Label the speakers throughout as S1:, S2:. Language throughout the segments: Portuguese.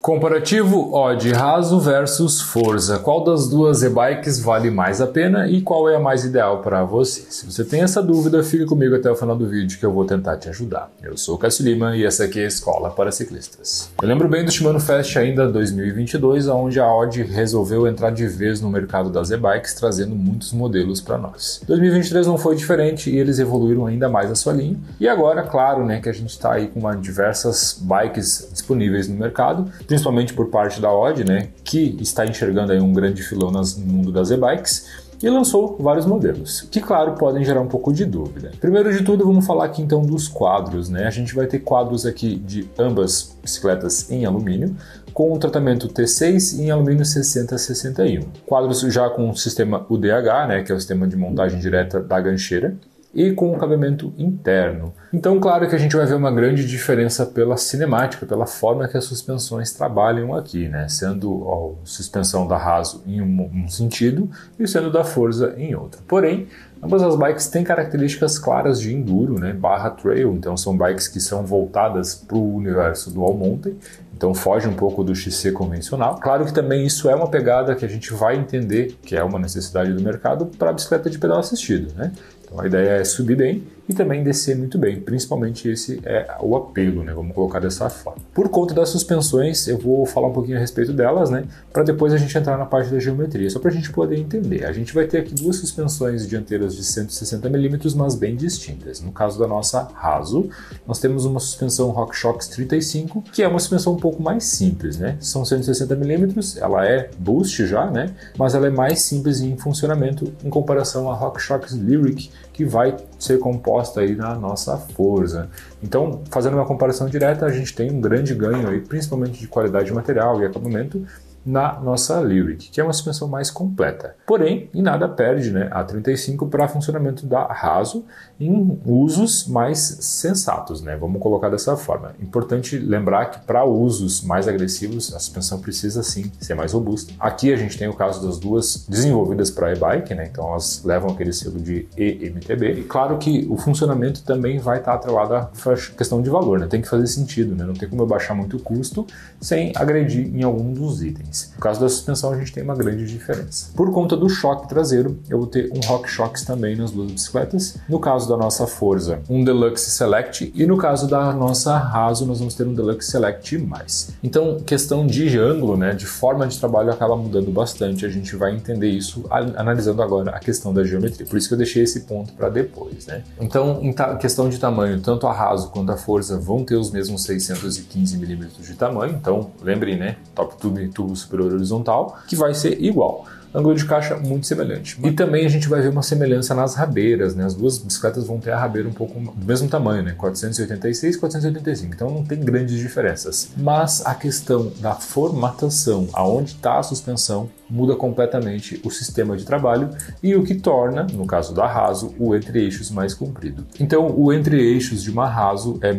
S1: Comparativo Odd Raso versus Forza. Qual das duas e-bikes vale mais a pena e qual é a mais ideal para você? Se você tem essa dúvida, fique comigo até o final do vídeo que eu vou tentar te ajudar. Eu sou o Cássio Lima e essa aqui é a Escola para Ciclistas. Eu lembro bem do Shimano Fest ainda 2022, onde a Odd resolveu entrar de vez no mercado das e-bikes, trazendo muitos modelos para nós. 2023 não foi diferente e eles evoluíram ainda mais a sua linha. E agora, claro, que a gente está aí com diversas bikes disponíveis no mercado, principalmente por parte da Odd, que está enxergando aí um grande filão no mundo das e-bikes e lançou vários modelos, que claro, podem gerar um pouco de dúvida. Primeiro de tudo, vamos falar aqui então dos quadros, A gente vai ter quadros aqui de ambas bicicletas em alumínio, com o tratamento T6 em alumínio 6061. Quadros já com o sistema UDH, que é o sistema de montagem direta da gancheira, e com o cabeamento interno. Então, claro que a gente vai ver uma grande diferença pela cinemática, pela forma que as suspensões trabalham aqui, sendo a suspensão da Raso em um sentido e sendo da Forza em outro. Porém, ambas as bikes têm características claras de enduro, barra trail, então são bikes que são voltadas para o universo do all mountain, então foge um pouco do XC convencional. Claro que também isso é uma pegada que a gente vai entender que é uma necessidade do mercado para a bicicleta de pedal assistido, Então a ideia é subir bem e também descer muito bem, principalmente esse é o apelo, vamos colocar dessa forma. Por conta das suspensões, eu vou falar um pouquinho a respeito delas, para depois a gente entrar na parte da geometria, só para a gente poder entender. A gente vai ter aqui duas suspensões dianteiras de 160 mm, mas bem distintas. No caso da nossa Raso, nós temos uma suspensão RockShox 35, que é uma suspensão um pouco mais simples, São 160 mm, ela é boost já, mas ela é mais simples em funcionamento em comparação à RockShox Lyric, que vai ser composta aí na nossa Forza. Então, fazendo uma comparação direta, a gente tem um grande ganho aí, principalmente de qualidade de material e acabamento, na nossa Lyric, que é uma suspensão mais completa. Porém, em nada perde a 35 para funcionamento da Raso em usos mais sensatos, Vamos colocar dessa forma. Importante lembrar que para usos mais agressivos, a suspensão precisa sim ser mais robusta. Aqui a gente tem o caso das duas desenvolvidas para e-bike, então elas levam aquele selo de EMTB. E claro que o funcionamento também vai estar atrelado à questão de valor, Tem que fazer sentido, Não tem como eu baixar muito o custo sem agredir em algum dos itens. No caso da suspensão, a gente tem uma grande diferença. Por conta do choque traseiro, eu vou ter um RockShox também nas duas bicicletas. No caso da nossa Forza, um Deluxe Select. E no caso da nossa Raso, nós vamos ter um Deluxe Select+. Então, questão de ângulo, de forma de trabalho, acaba mudando bastante. A gente vai entender isso analisando agora a questão da geometria. Por isso que eu deixei esse ponto para depois, Então, em questão de tamanho, tanto a Raso quanto a Forza vão ter os mesmos 615 mm de tamanho. Então, lembrem, top tube e tubo superior horizontal, que vai ser igual. Ângulo de caixa muito semelhante. E também a gente vai ver uma semelhança nas rabeiras, As duas bicicletas vão ter a rabeira um pouco do mesmo tamanho, 486 e 485, então não tem grandes diferenças. Mas a questão da formatação, aonde está a suspensão, muda completamente o sistema de trabalho e o que torna, no caso da Raso, o entre-eixos mais comprido. Então, o entre-eixos de uma Raso é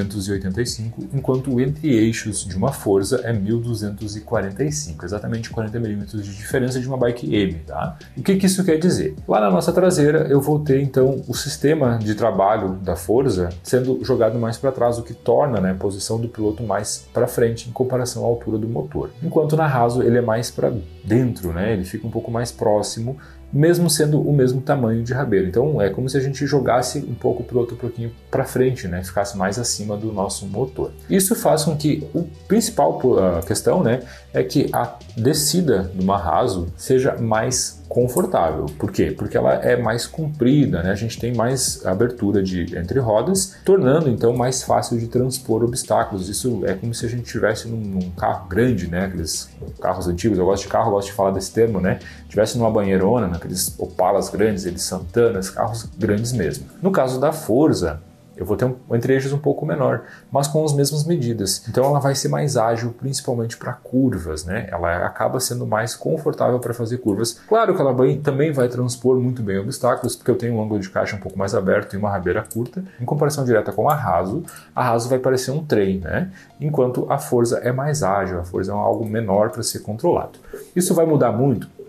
S1: 1285, enquanto o entre-eixos de uma Forza é 1245, exatamente 40 mm de diferença de uma bike M, O que isso quer dizer? Lá na nossa traseira, eu vou ter, então, o sistema de trabalho da Forza sendo jogado mais para trás, o que torna a posição do piloto mais para frente em comparação à altura do motor. Enquanto na Raso, ele é mais para dentro, ele fica um pouco mais próximo, mesmo sendo o mesmo tamanho de rabeira. Então é como se a gente jogasse um pouco o piloto um pouquinho para frente, ficasse mais acima do nosso motor. Isso faz com que o principal questão é que a descida de uma Raso seja mais confortável. Por quê? Porque ela é mais comprida, A gente tem mais abertura entre rodas, tornando então mais fácil de transpor obstáculos. Isso é como se a gente estivesse num carro grande, Aqueles carros antigos, eu gosto de carro, eu gosto de falar desse termo, Estivesse numa banheirona, naqueles Opalas grandes, eles Santanas, carros grandes mesmo. No caso da Forza, eu vou ter um entre-eixos um pouco menor, mas com as mesmas medidas. Então ela vai ser mais ágil, principalmente para curvas, Ela acaba sendo mais confortável para fazer curvas. Claro que ela também vai transpor muito bem obstáculos, porque eu tenho um ângulo de caixa um pouco mais aberto e uma rabeira curta. Em comparação direta com a Raso vai parecer um trem, Enquanto a Forza é mais ágil, a Forza é algo menor para ser controlado. Isso vai mudar muito?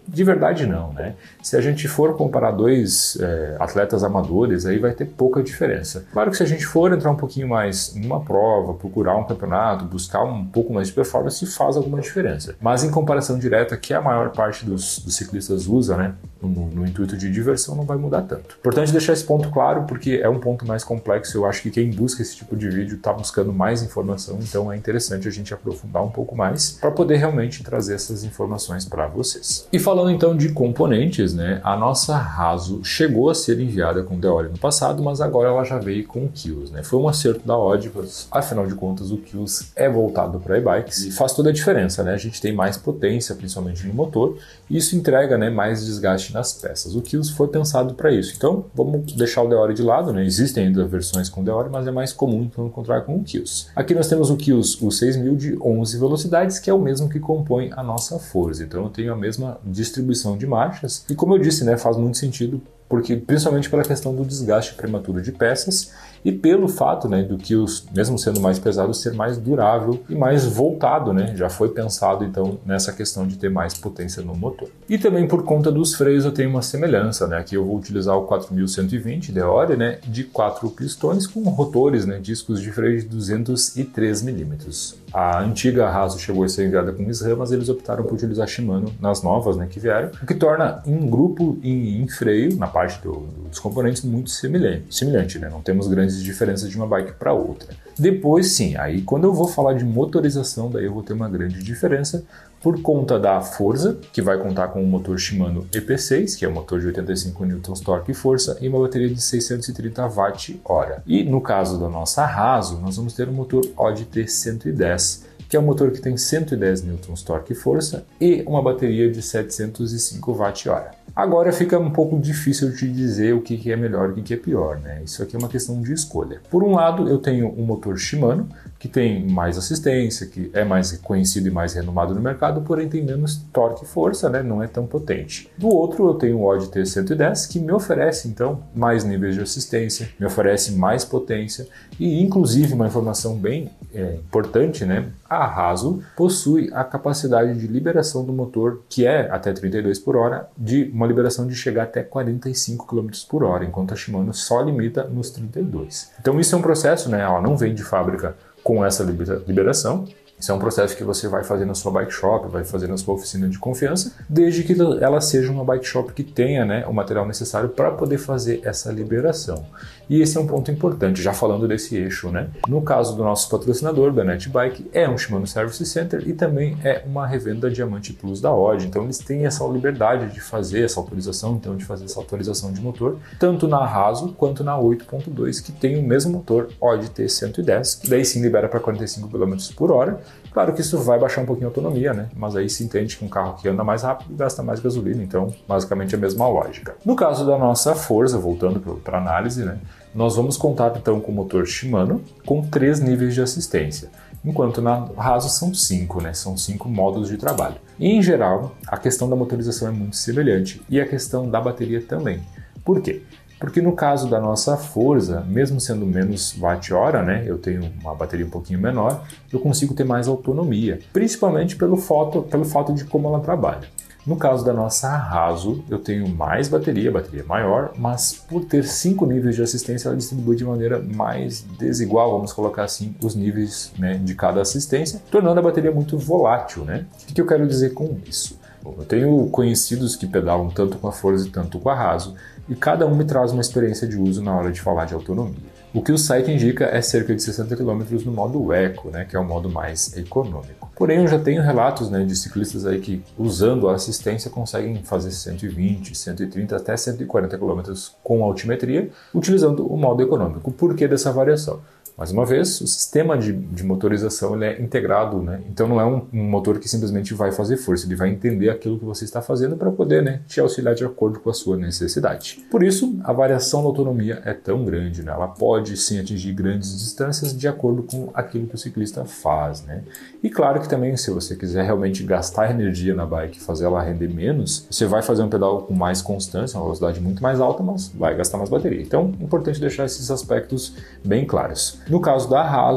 S1: de verdade não, né? Se a gente for comparar dois atletas amadores, aí vai ter pouca diferença. Claro que se a gente for entrar um pouquinho mais numa prova, procurar um campeonato, buscar um pouco mais de performance, faz alguma diferença. Mas em comparação direta, que a maior parte dos ciclistas usa, né, no intuito de diversão, não vai mudar tanto. Importante deixar esse ponto claro, porque é um ponto mais complexo. Eu acho que quem busca esse tipo de vídeo está buscando mais informação, então é interessante a gente aprofundar um pouco mais para poder realmente trazer essas informações para vocês. E falando então de componentes, né, a nossa Haso chegou a ser enviada com Deore no passado, mas agora ela já veio com o Kills, né? Foi um acerto da Odd, afinal de contas o Kills é voltado para e-bikes e faz toda a diferença, né? A gente tem mais potência, principalmente no motor, e isso entrega, né, mais desgaste nas peças. O Kills foi pensado para isso. Então, vamos deixar o Deore de lado, né? Existem ainda versões com Deore, mas é mais comum então encontrar com o Kills. Aqui nós temos o Kills, o 6000 de 11 velocidades, que é o mesmo que compõe a nossa Forza. Então, eu tenho a mesma distribuição de marchas. E como eu disse, né, faz muito sentido, porque principalmente pela questão do desgaste prematuro de peças e pelo fato, né, do Kills, mesmo sendo mais pesado, ser mais durável e mais voltado, né? Já foi pensado então nessa questão de ter mais potência no motor. E também por conta dos freios eu tenho uma semelhança, né? Aqui eu vou utilizar o 4120 Deore, né, de 4 pistões com rotores, né, discos de freio de 203 mm. A antiga Haso chegou a ser enviada com SRAM, mas eles optaram por utilizar Shimano nas novas, né, que vieram, o que torna um grupo em freio, na parte dos componentes, muito semelhante, né? Não temos grandes diferenças de uma bike para outra. Depois sim, aí quando eu vou falar de motorização, daí eu vou ter uma grande diferença por conta da Forza, que vai contar com um motor Shimano EP6, que é um motor de 85 Nm torque e força, e uma bateria de 630 Wh. E no caso da nossa Haso, nós vamos ter um motor Odd T110, que é um motor que tem 110 Nm torque e força e uma bateria de 705 Wh. Agora fica um pouco difícil de dizer o que é melhor e o que é pior, né? Isso aqui é uma questão de escolha. Por um lado, eu tenho um motor Shimano, que tem mais assistência, que é mais conhecido e mais renomado no mercado, porém tem menos torque e força, né? Não é tão potente. Do outro, eu tenho o Odd T110, que me oferece, então, mais níveis de assistência, me oferece mais potência e, inclusive, uma informação bem importante, né? A Haso possui a capacidade de liberação do motor, que é até 32 por hora, de uma liberação de chegar até 45 km por hora, enquanto a Shimano só limita nos 32. Então isso é um processo, né? Ela não vem de fábrica com essa liberação. Isso é um processo que você vai fazer na sua bike shop, vai fazer na sua oficina de confiança, desde que ela seja uma bike shop que tenha, né, o material necessário para poder fazer essa liberação. E esse é um ponto importante, já falando desse eixo, né? No caso do nosso patrocinador, da NetBike, é um Shimano Service Center e também é uma revenda Diamante Plus da Odd. Então eles têm essa liberdade de fazer essa autorização, então de fazer essa atualização de motor, tanto na Haso quanto na 8.2, que tem o mesmo motor Odd T110, que daí sim libera para 45 km por hora. Claro que isso vai baixar um pouquinho a autonomia, né? Mas aí se entende que um carro que anda mais rápido gasta mais gasolina, então basicamente a mesma lógica. No caso da nossa Forza, voltando para a análise, né? Nós vamos contar então com o motor Shimano com 3 níveis de assistência, enquanto na Haso são 5, né? São 5 modos de trabalho. E em geral, a questão da motorização é muito semelhante e a questão da bateria também. Por quê? Porque no caso da nossa Forza, mesmo sendo menos watt-hora, né, eu tenho uma bateria um pouquinho menor, eu consigo ter mais autonomia, principalmente pelo fato de como ela trabalha. No caso da nossa Haso, eu tenho mais bateria maior, mas por ter 5 níveis de assistência, ela distribui de maneira mais desigual, vamos colocar assim, os níveis, né, de cada assistência, tornando a bateria muito volátil, né? O que eu quero dizer com isso? Eu tenho conhecidos que pedalam tanto com a Forza e tanto com a Haso, e cada um me traz uma experiência de uso na hora de falar de autonomia. O que o site indica é cerca de 60 km no modo Eco, né, que é o modo mais econômico. Porém, eu já tenho relatos, né, de ciclistas aí que, usando a assistência, conseguem fazer 120, 130 até 140 km com altimetria, utilizando o modo econômico. Por que dessa variação? Mais uma vez, o sistema de motorização ele é integrado, né? Então não é um motor que simplesmente vai fazer força, ele vai entender aquilo que você está fazendo para poder, né, te auxiliar de acordo com a sua necessidade. Por isso, a variação da autonomia é tão grande, né? Ela pode sim atingir grandes distâncias de acordo com aquilo que o ciclista faz, né? E claro que também, se você quiser realmente gastar energia na bike e fazer ela render menos, você vai fazer um pedal com mais constância, uma velocidade muito mais alta, mas vai gastar mais bateria. Então, é importante deixar esses aspectos bem claros. No caso da Haso,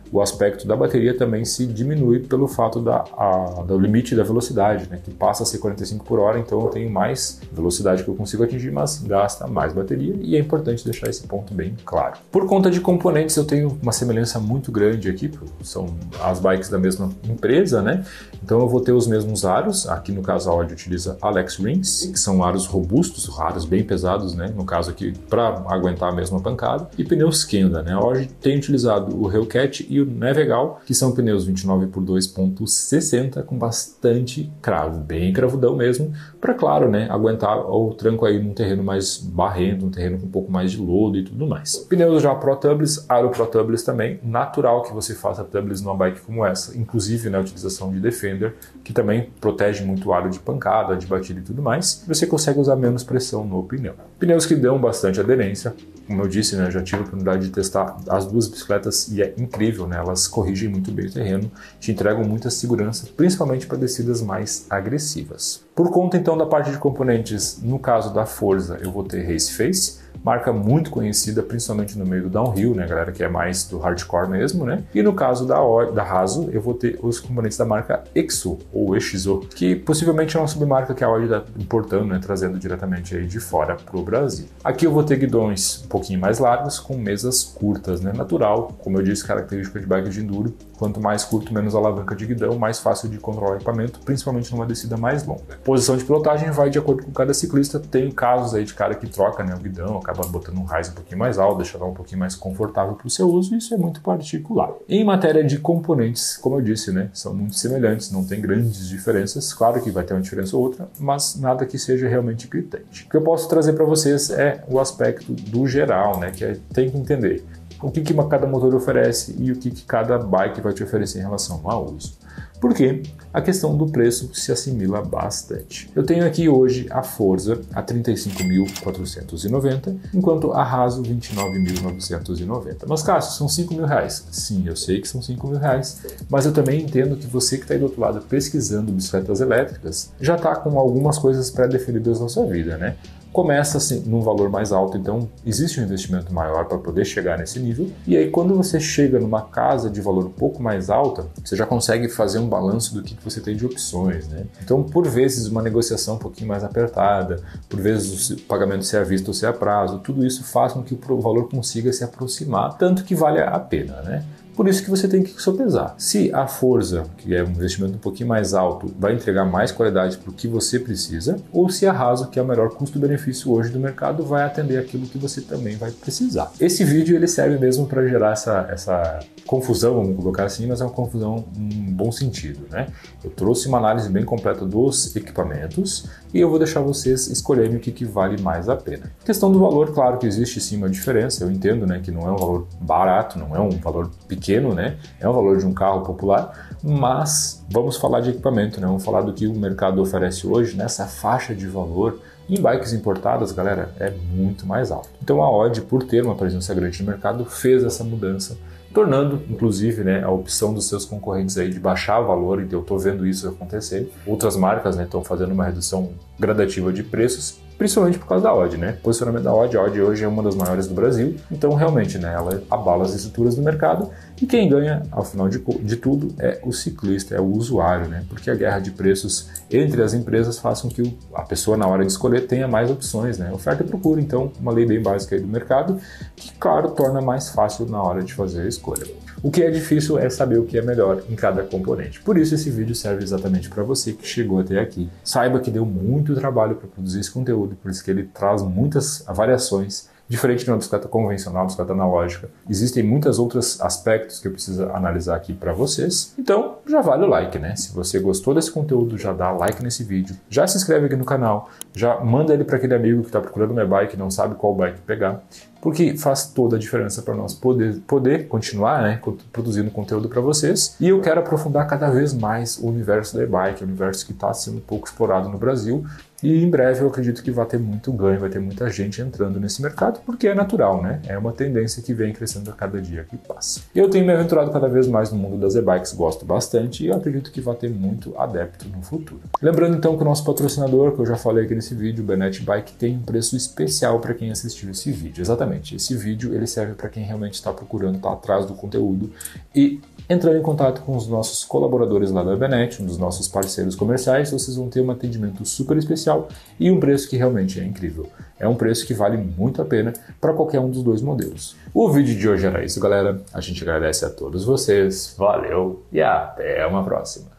S1: o aspecto da bateria também se diminui pelo fato do limite da velocidade, né, que passa a ser 45 por hora, então eu tenho mais velocidade que eu consigo atingir, mas gasta mais bateria, e é importante deixar esse ponto bem claro. Por conta de componentes, eu tenho uma semelhança muito grande aqui, são as bikes da mesma empresa, né? Então eu vou ter os mesmos aros, aqui no caso a Audi utiliza Alex Rins, que são aros robustos, aros bem pesados, né? No caso aqui, para aguentar a mesma pancada, e pneus Kenda, né? A Audi tem utilizado o Hellcat e o Navegal, que são pneus 29 por 2.60 com bastante cravo, bem cravudão mesmo, para, claro, né, aguentar o tranco aí num terreno mais barrento, um terreno com um pouco mais de lodo e tudo mais. Pneus já Pro Tubeless, aro Pro Tubeless também, natural que você faça tubeless numa bike como essa, inclusive na utilização de Defender, que também protege muito o aro de pancada, de batida e tudo mais, você consegue usar menos pressão no pneu. Pneus que dão bastante aderência, como eu disse, né, eu já tive a oportunidade de testar as duas bicicletas e é incrível, né, elas corrigem muito bem o terreno, te entregam muita segurança, principalmente para descidas mais agressivas. Por conta então da parte de componentes, no caso da Forza eu vou ter Race Face, marca muito conhecida, principalmente no meio do downhill, né, galera que é mais do hardcore mesmo, né? E no caso da Haso, eu vou ter os componentes da marca EXO, ou EXO, que possivelmente é uma submarca que a Audi está importando, né, trazendo diretamente aí de fora para o Brasil. Aqui eu vou ter guidões um pouquinho mais largos, com mesas curtas, né? Natural, como eu disse, característica de bike de enduro, quanto mais curto, menos alavanca de guidão, mais fácil de controlar o equipamento, principalmente numa descida mais longa. Posição de pilotagem vai de acordo com cada ciclista, tem casos aí de cara que troca, né, o guidão, acaba botando um rise um pouquinho mais alto, deixa ela um pouquinho mais confortável para o seu uso, e isso é muito particular. Em matéria de componentes, como eu disse, né, são muito semelhantes, não tem grandes diferenças, claro que vai ter uma diferença ou outra, mas nada que seja realmente gritante. O que eu posso trazer para vocês é o aspecto do geral, né, que tem que entender o que cada motor oferece e o que cada bike vai te oferecer em relação ao uso. Porque a questão do preço se assimila bastante. Eu tenho aqui hoje a Forza a 35.490, enquanto a Haso 29.990. Mas, Cássio, são 5 mil reais. Sim, eu sei que são 5 mil reais, mas eu também entendo que você que está aí do outro lado pesquisando bicicletas elétricas já está com algumas coisas pré-definidas na sua vida, né? Começa assim, num valor mais alto, então existe um investimento maior para poder chegar nesse nível, e aí quando você chega numa casa de valor um pouco mais alta, você já consegue fazer um balanço do que você tem de opções, né? Então, por vezes, uma negociação um pouquinho mais apertada, por vezes o pagamento ser à vista ou ser a prazo, tudo isso faz com que o valor consiga se aproximar, tanto que vale a pena, né? Por isso que você tem que sopesar. Se a Forza, que é um investimento um pouquinho mais alto, vai entregar mais qualidade para o que você precisa, ou se a Haso, que é o melhor custo-benefício hoje do mercado, vai atender aquilo que você também vai precisar. Esse vídeo ele serve mesmo para gerar essa confusão, vamos colocar assim, mas é uma confusão em bom sentido, né? Eu trouxe uma análise bem completa dos equipamentos e eu vou deixar vocês escolherem o que vale mais a pena. Questão do valor, claro que existe sim uma diferença, eu entendo, né, que não é um valor barato, não é um valor pequeno, né? É um valor de um carro popular, mas vamos falar de equipamento, né? Vamos falar do que o mercado oferece hoje nessa faixa de valor. Em bikes importadas, galera, é muito mais alto. Então a Audi, por ter uma presença grande no mercado, fez essa mudança, tornando, inclusive, né, a opção dos seus concorrentes aí de baixar o valor, e eu estou vendo isso acontecer. Outras marcas, né, estão fazendo uma redução gradativa de preços, principalmente por causa da Audi, né? O posicionamento da Audi, a Audi hoje é uma das maiores do Brasil, então realmente, né, ela abala as estruturas do mercado, e quem ganha, ao final de tudo, é o ciclista, é o usuário, né? Porque a guerra de preços entre as empresas faz com que a pessoa, na hora de escolher, tenha mais opções, né? Oferta e procura, então, uma lei bem básica aí do mercado, que, claro, torna mais fácil na hora de fazer a escolha. O que é difícil é saber o que é melhor em cada componente. Por isso esse vídeo serve exatamente para você que chegou até aqui. Saiba que deu muito trabalho para produzir esse conteúdo, por isso que ele traz muitas variações. Diferente de uma bicicleta convencional, bicicleta analógica, existem muitos outros aspectos que eu preciso analisar aqui para vocês. Então, já vale o like, né? Se você gostou desse conteúdo, já dá like nesse vídeo, já se inscreve aqui no canal, já manda ele para aquele amigo que está procurando uma bike e não sabe qual bike pegar, porque faz toda a diferença para nós poder continuar, né, produzindo conteúdo para vocês. E eu quero aprofundar cada vez mais o universo da e-bike, o universo que está sendo pouco explorado no Brasil. E em breve eu acredito que vai ter muito ganho, vai ter muita gente entrando nesse mercado, porque é natural, né? É uma tendência que vem crescendo a cada dia que passa. Eu tenho me aventurado cada vez mais no mundo das e-bikes, gosto bastante e eu acredito que vai ter muito adepto no futuro. Lembrando então que o nosso patrocinador, que eu já falei aqui nesse vídeo, o Bennett Bike, tem um preço especial para quem assistiu esse vídeo. Exatamente. Basicamente, esse vídeo ele serve para quem realmente está procurando estar atrás do conteúdo e entrando em contato com os nossos colaboradores lá da Webenet, um dos nossos parceiros comerciais, vocês vão ter um atendimento super especial e um preço que realmente é incrível. É um preço que vale muito a pena para qualquer um dos dois modelos. O vídeo de hoje era isso, galera. A gente agradece a todos vocês, valeu e até uma próxima.